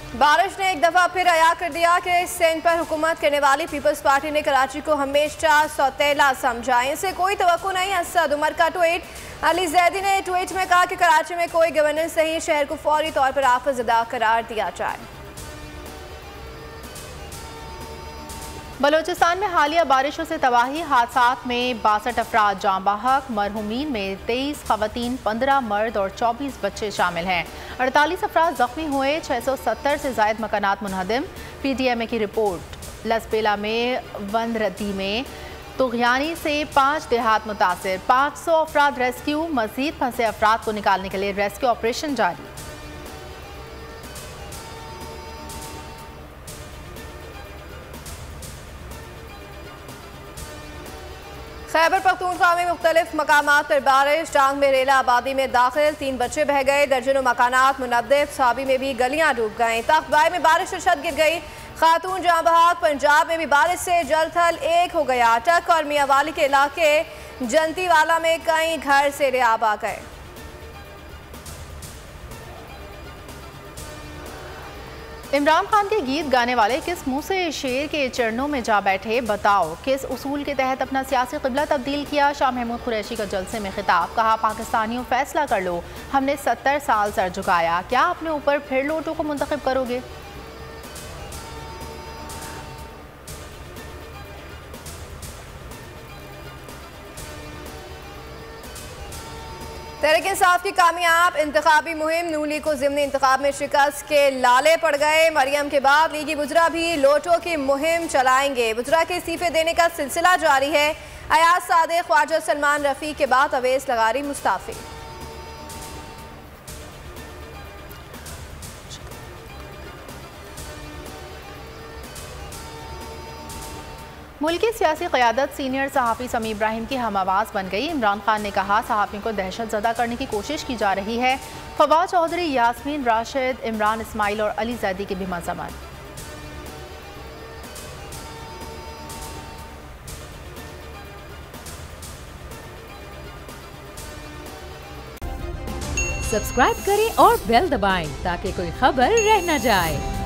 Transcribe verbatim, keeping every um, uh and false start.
बारिश ने एक दफा फिर अया कर दिया कि सिंध पर हुकूमत करने वाली पीपल्स पार्टी ने कराची को हमेशा सौतेला समझा। इनसे कोई तवक्को नहीं। असद उमर का ट्वीट। अली जैदी ने ट्वीट में कहा कि कराची में कोई गवर्नेंस नहीं, शहर को फौरी तौर पर आफतज़दा करार दिया जाए। बलोचिस्तान में हालिया बारिशों से तबाही, हादसात में बासठ अफराद जाँ बहक। मरहूमीन में तेईस खवातीन, पंद्रह मर्द और चौबीस बच्चे शामिल हैं। अड़तालीस अफराद जख्मी हुए। छः सौ सत्तर से जायद मकानात मुनहदम। पी टी एम ए की रिपोर्ट। लसबेला में वनरती में तुगयानी से पाँच देहात मुतासर। पाँच सौ अफराद रेस्क्यू। मजीद फंसे अफराद को निकालने के लिए रेस्क्यू ऑपरेशन जारी। खैबर पख्तूनख्वा में मुख्तलिफ मकामात पर बारिश। टांग में रेला आबादी में दाखिल, तीन बच्चे बह गए। दर्जनों मकानात मुनद्दिफ। साबी में भी गलियां डूब गईं। तख्तबाई में बारिश से छत गिर गई। खातून जाँ बहक। पंजाब में भी बारिश से जल थल एक हो गया। टक और मियावाली के इलाके जंतीवाला में कई घर से रेआब आ गए। इमरान खान के गीत गाने वाले किस मुंह से शेर के चरणों में जा बैठे, बताओ किस उसूल के तहत अपना सियासी क़िबला तब्दील किया। शाह महमूद कुरैशी का जलसे में खिताब। कहा, पाकिस्तानियों फैसला कर लो, हमने सत्तर साल सर झुकाया, क्या अपने ऊपर फिर लोटों को मुंतखब करोगे। तहरीक-ए-इंसाफ की कामयाब इंतखाबी मुहिम। नून लीग को ज़िमनी इंतखाब में शिकस्त के लाले पड़ गए। मरियम के बाद लीगी बुजरा भी लोटो की मुहिम चलाएंगे। बुजरा के इस्तीफे देने का सिलसिला जारी है। अयाज सादिक, ख्वाजा सलमान रफ़ी के बाद अवैस लगारी मुस्ताफ़ी। मुल्की सियासी क़यादत सीनियर सहाफ़ी समी इब्राहिम की हम आवाज़ बन गई। इमरान खान ने कहा, सहाफ़ियों को दहशत ज़दा करने की कोशिश की जा रही है। फवाद चौधरी, यास्मीन राशिद, इमरान इस्माइल और अली जैदी की भी मज़म्मत। सब्सक्राइब करें और बेल दबाएं ताकि कोई खबर रह न जाए।